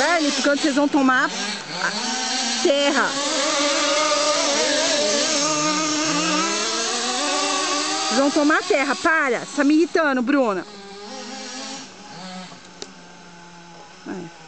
carne, porque vocês vão tomar terra. Vocês vão tomar terra. Para, você tá me irritando, Bruna. Vai.